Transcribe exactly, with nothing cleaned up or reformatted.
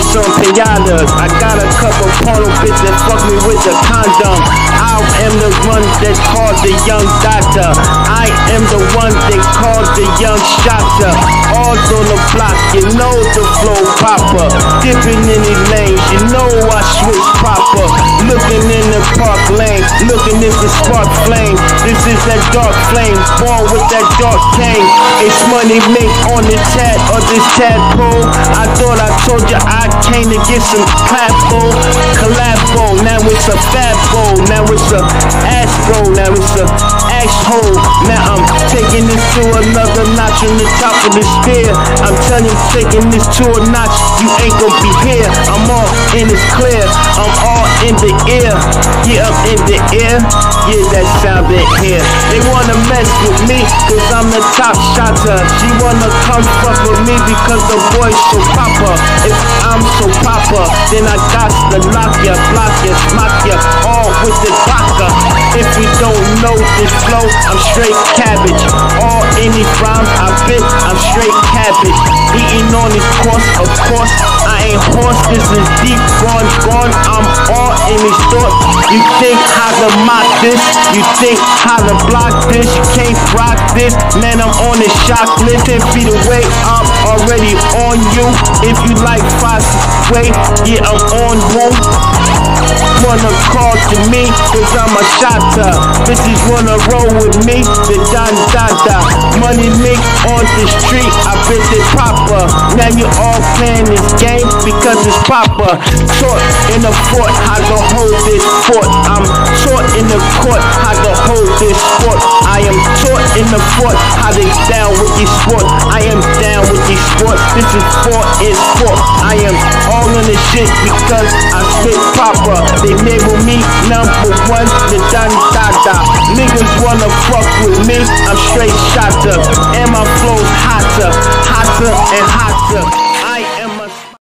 some pinatas. I got a couple porno bitch that fuck me with the condom. I am the one that called the young doctor. I am the one that called the young shotter. All on the block, you know the flow proper. Dipping in the lanes, you know I switch proper. Looking in the park lane, looking at the spark flame. This is that dark flame, born with that dark cane. It's money Mink on the tat or this tadpole. I thought I told you I came to get some clapbo, collabo. Now it's a fat bowl, now it's a ass roll, now it's a asshole. Now I'm taking this to another notch on the top of the spear. I'm telling you, taking this to a notch, you ain't gonna be here. I'm all in it's clear, I'm all in the ear. Yeah, I'm in the ear, yeah, that sound in here. They wanna mess with me, cause I'm the top shotter. She wanna come fuck with me because the boy's so proper. If I'm so proper, then I got to lock ya, block ya, smock ya, all with the vodka. If you don't know this flow, I'm straight cabbage. All in these rhymes I bit, I'm straight cabbage. Eating on this course, of course, I ain't horse. This is deep, gone, gone. I'm all in these thoughts. You think how to mock this? You think how to block this? You can't rock this. Man, I'm on this shock list. Ten feet away, I'm already on you. If you like fast way, yeah, I'm on you. Wanna call to me, cause I'm a shotter. Bitches wanna roll with me, the Don Dada. Money Mink on the street, I bet it proper. Now you all playing this game because it's proper. Taught in the fort how to hold this fort. I'm taught in the court how to hold this sport. I am taught in the fort how to down with these sports. I am down with these sports. This is four is four. I am all in the shit because I spit proper. They label me number one, the Don Dada. Niggas wanna fuck with me, I'm straight shotter. And my flow's hotter, hotter and hotter.